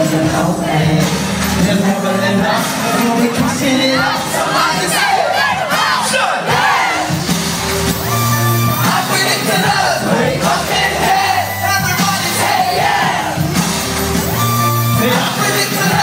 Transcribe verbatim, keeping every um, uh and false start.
you know that you're never enough. We'll be pushing it out. Somebody say action! I bring it to love. Wake up and head. Everybody say yeah. I bring it to love.